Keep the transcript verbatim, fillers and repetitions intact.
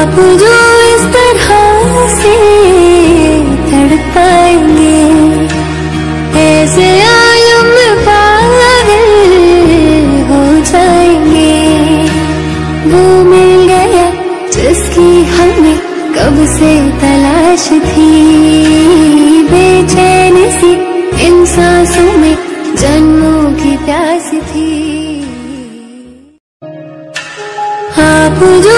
आप जो इस तरह से तड़पाएंगे, ऐसे आलम में पागल हो जाएंगे। वो मिल गया जिसकी हमें कब से तलाश थी, बेचैनी सी इन सांसों में जन्मों की प्यास थी। आप जो